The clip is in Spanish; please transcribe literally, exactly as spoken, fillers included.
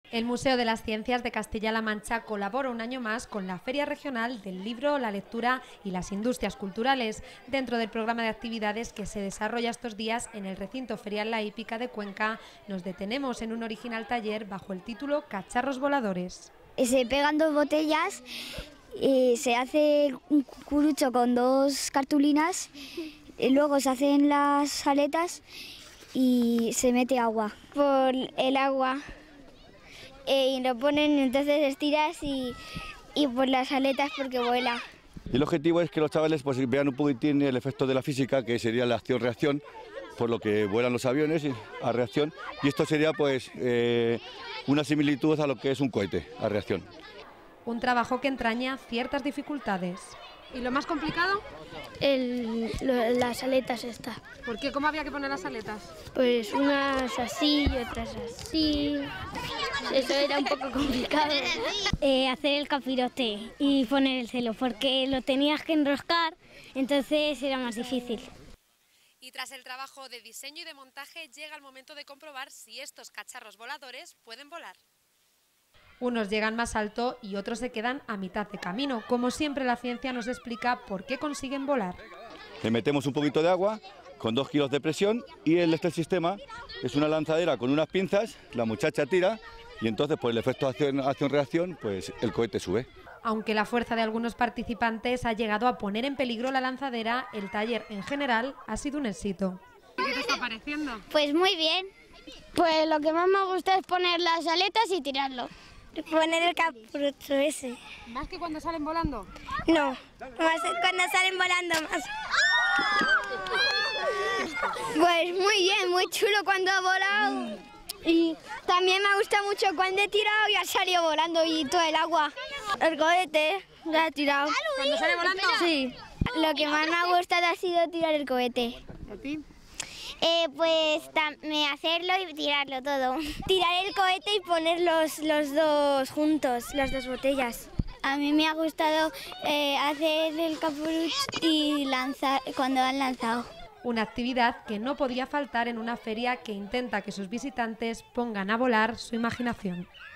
El Museo de las Ciencias de Castilla-La Mancha colabora un año más con la Feria Regional del Libro, la Lectura y las Industrias Culturales, dentro del programa de actividades que se desarrolla estos días en el recinto ferial La Hípica de Cuenca. Nos detenemos en un original taller bajo el título Cacharros Voladores. Se pegan dos botellas y se hace un cucurucho con dos cartulinas, y luego se hacen las aletas y se mete agua. Por el agua. Eh, y lo ponen, entonces estiras y, y por las aletas porque vuela. Y el objetivo es que los chavales pues, vean un poquitín el efecto de la física, que sería la acción-reacción, por lo que vuelan los aviones a reacción, y esto sería pues eh, una similitud a lo que es un cohete, a reacción. Un trabajo que entraña ciertas dificultades. ¿Y lo más complicado? El, lo, las aletas estas. ¿Por qué? ¿Cómo había que poner las aletas? Pues unas así y otras así. Eso era un poco complicado. Eh, hacer el capirote y poner el celo, porque lo tenías que enroscar, entonces era más difícil. Y tras el trabajo de diseño y de montaje llega el momento de comprobar si estos cacharros voladores pueden volar. Unos llegan más alto y otros se quedan a mitad de camino. Como siempre, la ciencia nos explica por qué consiguen volar. Le metemos un poquito de agua con dos kilos de presión y el, este sistema es una lanzadera con unas pinzas, la muchacha tira y entonces por el efecto acción-reacción pues el cohete sube. Aunque la fuerza de algunos participantes ha llegado a poner en peligro la lanzadera, el taller en general ha sido un éxito. ¿Qué te está pareciendo? Pues muy bien. Pues lo que más me gusta es poner las aletas y tirarlo. Poner el capucho ese. ¿Más que cuando salen volando? No, más cuando salen volando más. Pues muy bien, muy chulo cuando ha volado. Y también me gusta mucho cuando he tirado y ha salido volando y todo el agua. El cohete lo ha tirado. ¿Cuando sale volando? Sí. Lo que más me ha gustado ha sido tirar el cohete. ¿A ti? Eh, pues hacerlo y tirarlo todo. Tirar el cohete y poner los, los dos juntos, las dos botellas. A mí me ha gustado eh, hacer el capuruch y lanzar cuando han lanzado. Una actividad que no podía faltar en una feria que intenta que sus visitantes pongan a volar su imaginación.